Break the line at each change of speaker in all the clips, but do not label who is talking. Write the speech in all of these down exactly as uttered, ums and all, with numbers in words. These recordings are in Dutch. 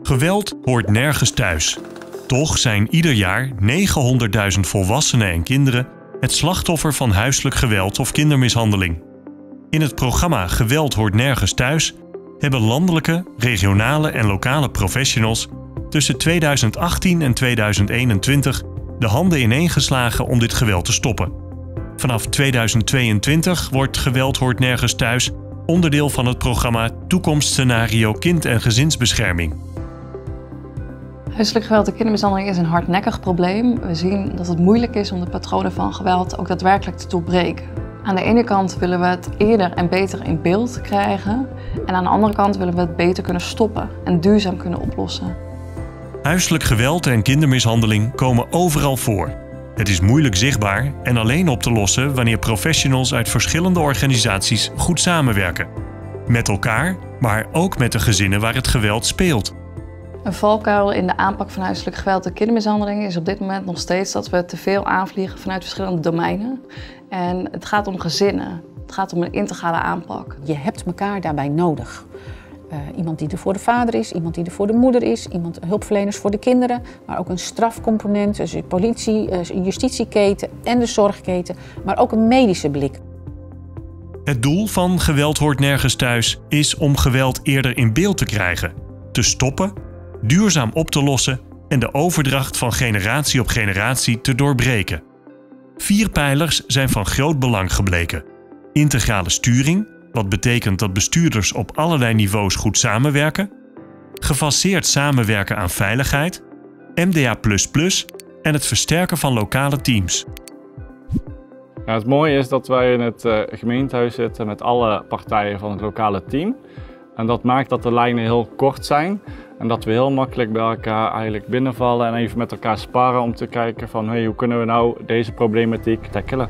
Geweld hoort nergens thuis. Toch zijn ieder jaar negenhonderdduizend volwassenen en kinderen het slachtoffer van huiselijk geweld of kindermishandeling. In het programma Geweld hoort nergens thuis hebben landelijke, regionale en lokale professionals tussen tweeduizend achttien en tweeduizend eenentwintig de handen ineengeslagen om dit geweld te stoppen. Vanaf tweeduizend tweeëntwintig wordt Geweld hoort nergens thuis onderdeel van het programma Toekomstscenario Kind- en Gezinsbescherming.
Huiselijk geweld en kindermishandeling is een hardnekkig probleem. We zien dat het moeilijk is om de patronen van geweld ook daadwerkelijk te doorbreken. Aan de ene kant willen we het eerder en beter in beeld krijgen. En aan de andere kant willen we het beter kunnen stoppen en duurzaam kunnen oplossen.
Huiselijk geweld en kindermishandeling komen overal voor. Het is moeilijk zichtbaar en alleen op te lossen wanneer professionals uit verschillende organisaties goed samenwerken. Met elkaar, maar ook met de gezinnen waar het geweld speelt.
Een valkuil in de aanpak van huiselijk geweld en kindermishandeling is op dit moment nog steeds dat we te veel aanvliegen vanuit verschillende domeinen. En het gaat om gezinnen. Het gaat om een integrale aanpak.
Je hebt elkaar daarbij nodig. Uh, iemand die er voor de vader is, iemand die er voor de moeder is, iemand hulpverleners voor de kinderen, maar ook een strafcomponent, dus de politie, uh, justitieketen en de zorgketen, maar ook een medische blik.
Het doel van Geweld hoort nergens thuis is om geweld eerder in beeld te krijgen, te stoppen, duurzaam op te lossen en de overdracht van generatie op generatie te doorbreken. Vier pijlers zijn van groot belang gebleken. Integrale sturing, wat betekent dat bestuurders op allerlei niveaus goed samenwerken. Gefaseerd samenwerken aan veiligheid, M D A plus plus en het versterken van lokale teams.
Ja, het mooie is dat wij in het uh, gemeentehuis zitten met alle partijen van het lokale team. En dat maakt dat de lijnen heel kort zijn. En dat we heel makkelijk bij elkaar eigenlijk binnenvallen en even met elkaar sparren om te kijken van hey, hoe kunnen we nou deze problematiek tackelen.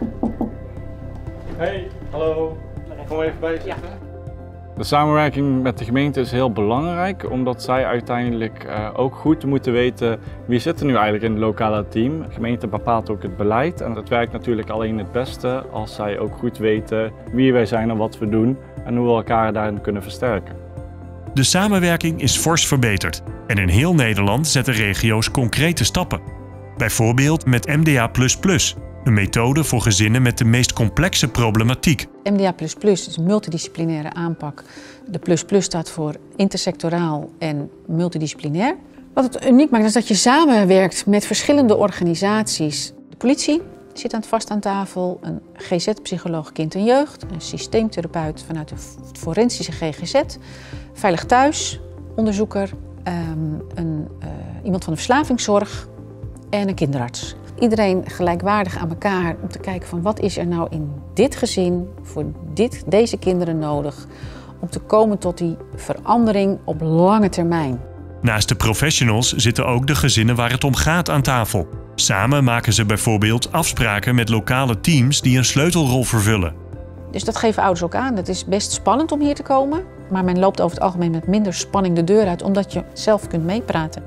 Hey, hallo. Kom even bij zitten. Ja. De samenwerking met de gemeente is heel belangrijk, omdat zij uiteindelijk uh, ook goed moeten weten wie zit er nu eigenlijk in het lokale team. De gemeente bepaalt ook het beleid en dat werkt natuurlijk alleen het beste als zij ook goed weten wie wij zijn en wat we doen en hoe we elkaar daarin kunnen versterken.
De samenwerking is fors verbeterd en in heel Nederland zetten regio's concrete stappen. Bijvoorbeeld met M D A plus plus, een methode voor gezinnen met de meest complexe problematiek.
M D A plus plus is een multidisciplinaire aanpak. De plus plus staat voor intersectoraal en multidisciplinair. Wat het uniek maakt is dat je samenwerkt met verschillende organisaties. De politie zit aan het vast aan tafel, een G Z-psycholoog kind en jeugd, een systeemtherapeut vanuit de forensische G G Z, Veilig Thuis, onderzoeker, um, een, uh, iemand van de verslavingszorg en een kinderarts. Iedereen gelijkwaardig aan elkaar om te kijken van wat is er nou in dit gezin voor dit, deze kinderen nodig om te komen tot die verandering op lange termijn.
Naast de professionals zitten ook de gezinnen waar het om gaat aan tafel. Samen maken ze bijvoorbeeld afspraken met lokale teams die een sleutelrol vervullen.
Dus dat geven ouders ook aan. Het is best spannend om hier te komen, maar men loopt over het algemeen met minder spanning de deur uit omdat je zelf kunt meepraten.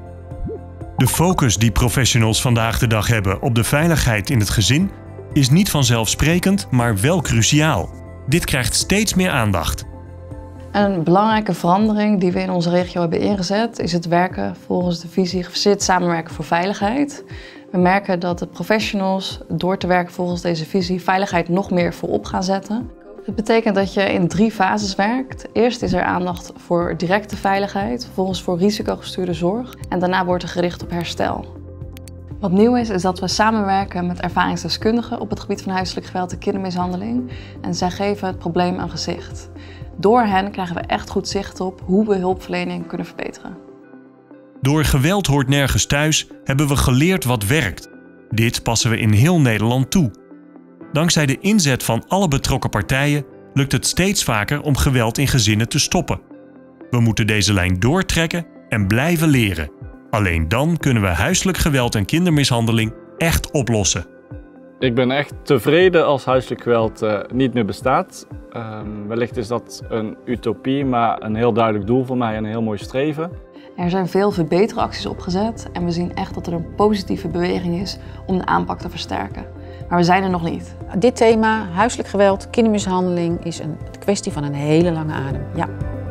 De focus die professionals vandaag de dag hebben op de veiligheid in het gezin is niet vanzelfsprekend, maar wel cruciaal. Dit krijgt steeds meer aandacht.
Een belangrijke verandering die we in onze regio hebben ingezet is het werken volgens de visie gefaseerd samenwerken voor veiligheid. We merken dat de professionals door te werken volgens deze visie veiligheid nog meer voorop gaan zetten. Het betekent dat je in drie fases werkt. Eerst is er aandacht voor directe veiligheid, vervolgens voor risicogestuurde zorg en daarna wordt er gericht op herstel. Wat nieuw is, is dat we samenwerken met ervaringsdeskundigen op het gebied van huiselijk geweld en kindermishandeling en zij geven het probleem een gezicht. Door hen krijgen we echt goed zicht op hoe we hulpverlening kunnen verbeteren.
Door Geweld hoort nergens thuis hebben we geleerd wat werkt. Dit passen we in heel Nederland toe. Dankzij de inzet van alle betrokken partijen lukt het steeds vaker om geweld in gezinnen te stoppen. We moeten deze lijn doortrekken en blijven leren. Alleen dan kunnen we huiselijk geweld en kindermishandeling echt oplossen.
Ik ben echt tevreden als huiselijk geweld uh, niet meer bestaat. Um, wellicht is dat een utopie, maar een heel duidelijk doel voor mij en een heel mooi streven.
Er zijn veel verbeteracties opgezet en we zien echt dat er een positieve beweging is om de aanpak te versterken. Maar we zijn er nog niet.
Dit thema, huiselijk geweld, kindermishandeling, is een kwestie van een hele lange adem. Ja.